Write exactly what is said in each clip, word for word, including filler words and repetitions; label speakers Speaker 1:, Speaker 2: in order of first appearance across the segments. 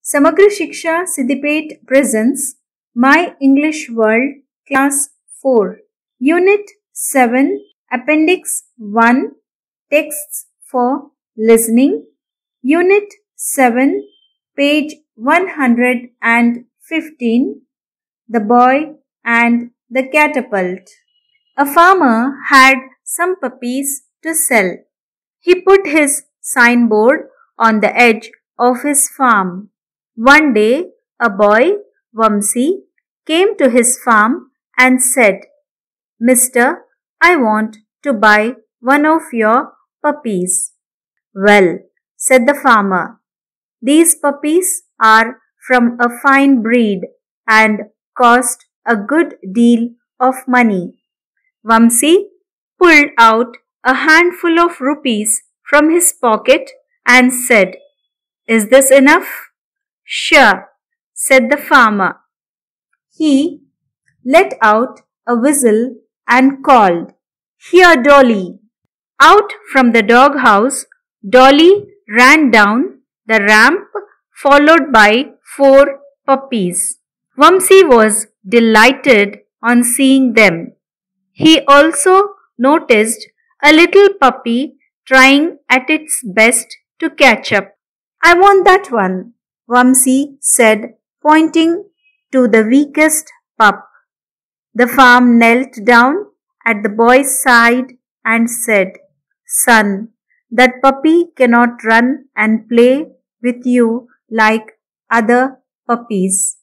Speaker 1: Samagra Shiksha Siddipet presents My English World Class four, Unit seven, Appendix one, Texts for Listening, Unit seven, page one hundred fifteen, The Boy and the Catapult. A farmer had some puppies to sell. He put his signboard on the edge of his farm. One day, a boy, Vamsi, came to his farm and said, "Mister, I want to buy one of your puppies." "Well," said the farmer, "these puppies are from a fine breed and cost a good deal of money." Vamsi pulled out a handful of rupees from his pocket and said, "Is this enough?" "Sure," said the farmer. He let out a whistle and called, "Here, Dolly." Out from the doghouse, Dolly ran down the ramp followed by four puppies. Vamsi was delighted on seeing them. He also noticed a little puppy trying at its best to catch up. "I want that one," Vamsi said, pointing to the weakest pup. The farm knelt down at the boy's side and said, "Son, that puppy cannot run and play with you like other puppies.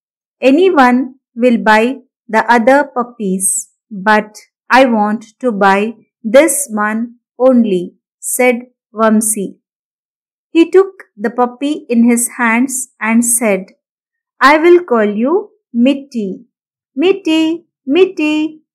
Speaker 1: Anyone will buy the other puppies, but I want to buy this one only," said Vamsi. He took the puppy in his hands and said, "I will call you Mitty. Mitty, Mitty."